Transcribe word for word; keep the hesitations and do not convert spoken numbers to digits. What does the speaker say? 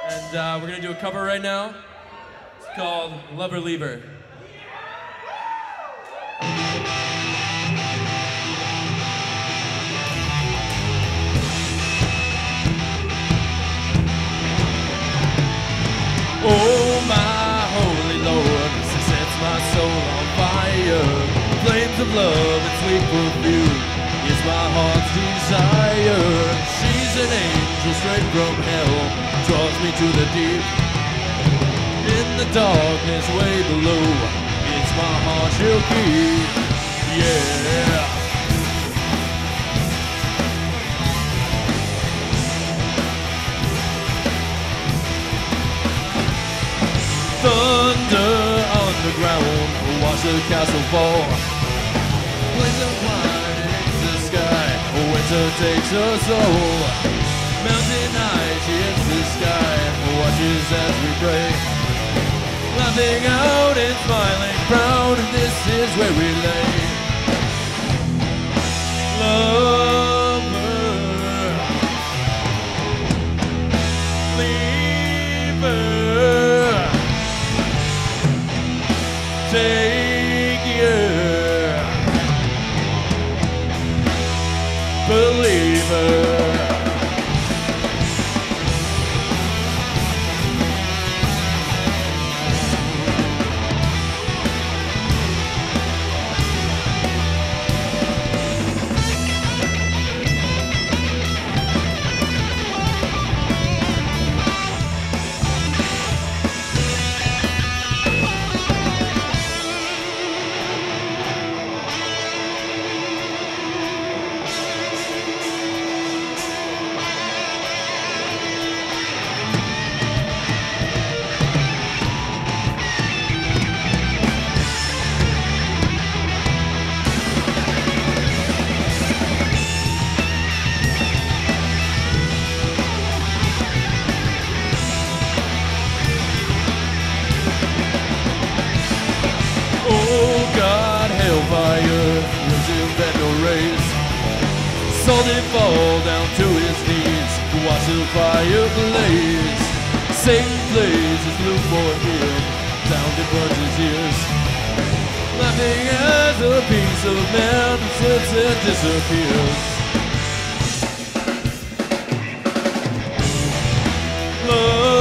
And uh, we're gonna do a cover right now. It's called Lover Lever. Oh my holy Lord, she sets my soul on fire. Flames of love and sweet perfume is my heart's desire. She's an angel straight from hell, draws me to the deep. In the darkness way below, it's my heart she'll keep. Yeah. Thunder underground, watch the castle fall. Flames of wine in the sky, winter takes us all. Mountain high, she hits the sky, watches as we pray. Laughing out and smiling proud, this is where we lay. Lover, lever, take your believer. Saw him fall down to his knees, watch the fire blaze. Satan plays his flute for him, sound it burns his ears. Laughing as a piece of man slips and disappears. Love